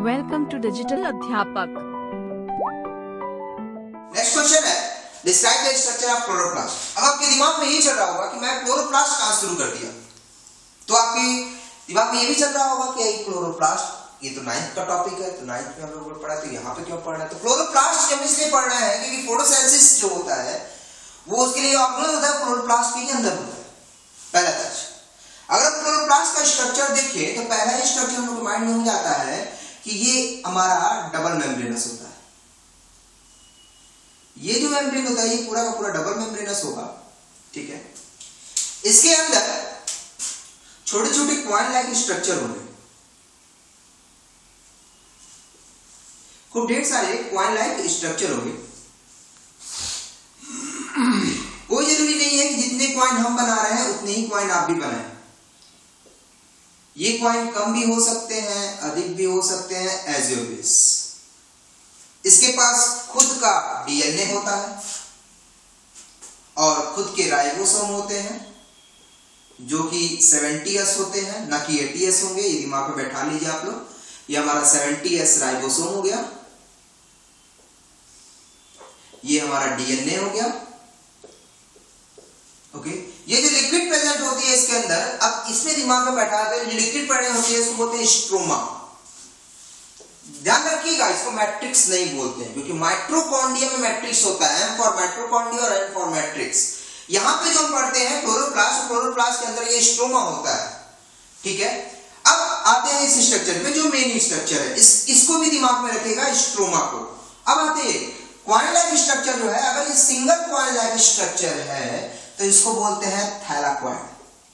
Welcome to digital Adhyapak. Next question है describe the structure of chloroplast. अब आपके दिमाग में ये चल रहा होगा कि मैं क्लोरोप्लास्ट कहां शुरू कर दिया, तो आपके दिमाग में ये भी चल रहा होगा कि ये क्लोरोप्लास्ट ये तो 9th का टॉपिक है, तो 9th में हम लोग पढ़ा तो यहाँ पे क्यों पढ़ना है। तो क्लोरोप्लास्ट हम इसलिए पढ़ रहे हैं क्योंकि फोटोसिंथेसिस जो होता है वो उसके लिए ऑर्गेनेल होता है, क्लोरोप्लास्ट के अंदर होता है। पहला चीज, अगर क्लोरोप्लास्ट का स्ट्रक्चर देखें तो पहला ही स्ट्रक्चर हम लोग माइंड में हो जाता है कि ये हमारा डबल मेम्ब्रेनस होता है। ये जो मेम्ब्रेन होता है ये पूरा का पूरा डबल मेम्ब्रेनस होगा, ठीक है। इसके अंदर छोटे छोटे क्वाइन लाइक स्ट्रक्चर होंगे, खूब ढेर सारे क्वाइन लाइक स्ट्रक्चर होंगे। कोई जरूरी नहीं है कि जितने क्वाइन हम बना रहे हैं उतने ही क्वाइन आप भी बनाएं। ये क्वाइन कम भी हो सकते हैं, अधिक भी हो सकते हैं, एज यू विश। इसके पास खुद का डीएनए होता है और खुद के राइबोसोम होते हैं जो कि 70S होते हैं, ना कि 80S होंगे। ये दिमाग में बैठा लीजिए आप लोग। ये हमारा 70S राइबोसोम हो गया, ये हमारा डीएनए हो गया, ओके। ये जो लिक्विड प्रेजेंट होती है इसके अंदर, अब इसमें दिमाग में बैठा है जो लिक्विड प्रेजेंट होती है इसको बोलते हैं स्ट्रोमा। ध्यान रखिएगा, इसको मैट्रिक्स नहीं बोलते हैं क्योंकि माइटोकॉन्ड्रिया में मैट्रिक्स होता है, M फॉर माइटोकॉन्ड्रिया और N फॉर मैट्रिक्स। यहां पे जो हम पढ़ते हैं क्लोरोप्लास्ट, क्लोरोप्लास्ट के अंदर ये स्ट्रोमा होता है, ठीक है। अब आते हैं इस स्ट्रक्चर पे जो मेन स्ट्रक्चर है, इसको भी दिमाग में रखिएगा, स्ट्रोमा को। अब आते हैं क्वाइन लाइक स्ट्रक्चर जो है, अगर ये सिंगल क्वाइन लाइक स्ट्रक्चर है तो इसको बोलते हैं थैलाक्वाइन।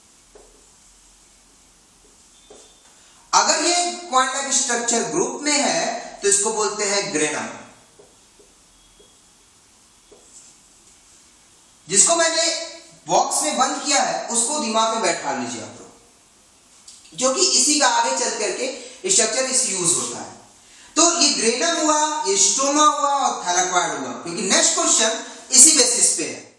अगर ये क्वाइन लाइक स्ट्रक्चर ग्रुप में है तो इसको बोलते हैं ग्रेनम। जिसको मैंने बॉक्स में बंद किया है उसको दिमाग में बैठा लीजिए आप लोग, जो कि इसी का आगे चल करके स्ट्रक्चर इस यूज होता है। तो ये ग्रेनम हुआ, ये स्ट्रोमा हुआ और थैलाक्वाइन हुआ, क्योंकि नेक्स्ट क्वेश्चन इसी बेसिस पे है।